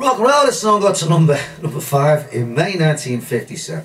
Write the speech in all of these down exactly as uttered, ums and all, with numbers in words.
Rock and roll, this song got to number number five in May nineteen fifty-seven.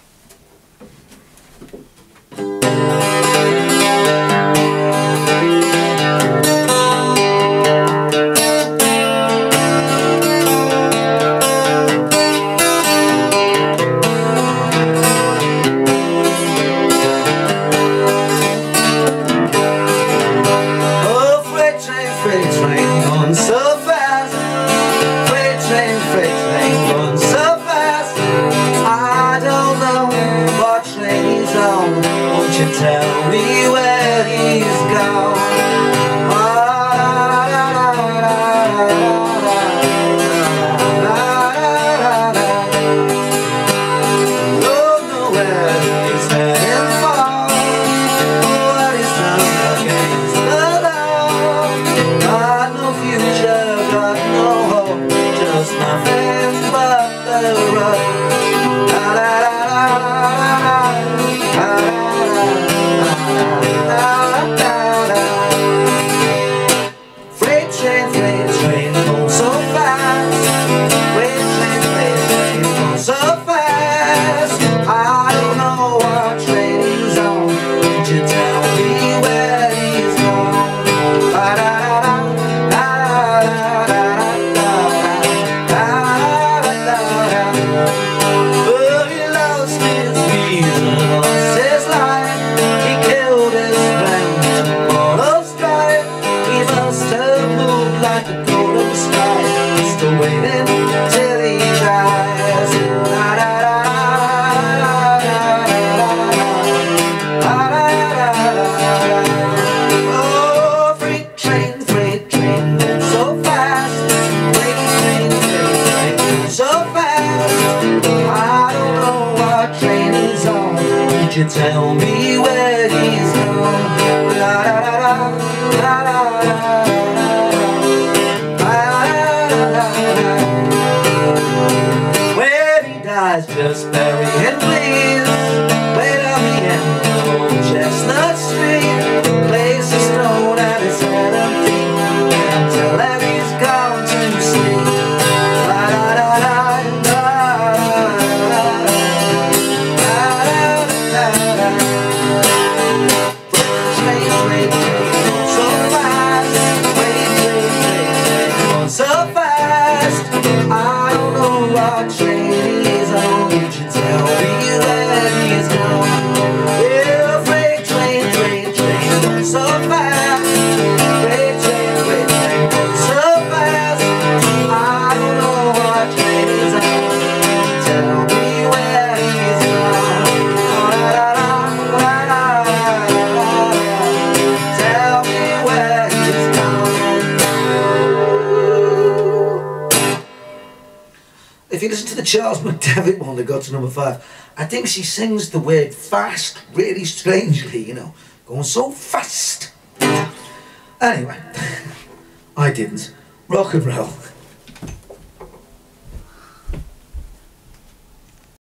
Oh, freight train, freight train, going so fast. Freight train, freight train, going so fast. I don't know what train he's on. Won't you tell me where he's gone? Don't know where he's heading for. What he's done against the law. Got no future, got no hope, just nothing but the road. La la la la la la la la. Freight train, freight train, going so fast. Freight train, freight train, going so fast. I don't know what train he's on. Would you tell me where he's gone? La la la la la la la la la. Oh, he lost his reason, lost his life. He killed his friend tomorrow's strike. He must have moved like the gold of the sky, still waiting till he dies. La la la la la la la. Oh, freight train, freight train, going so fast. Freight train, freight train, going so fast. I don't know what train he's on. Would you tell me where he's gone? La la la la la la la. Where he dies, just bury him, please. Wait on the end of Old Chestnut Street. Place a stone at his head and feet, and tell him he's gone to sleep. La la la la la la la la. Freight train, freight train, going so fast. Freight train, freight train, going so fast. I don't know what train he's on. Would you tell me where he's gone? Yeah, freight train, freight train, going so fast. Freight train, freight train, going so fast. I don't know what train he's on. Would you tell me where he's gone? Oh, la la la la la la la. Tell me where he's gone. If you listen to the Charles McDevitt one that got to number five, I think she sings the word fast really strangely, you know, going so fast. Anyway, I didn't. Rock and roll.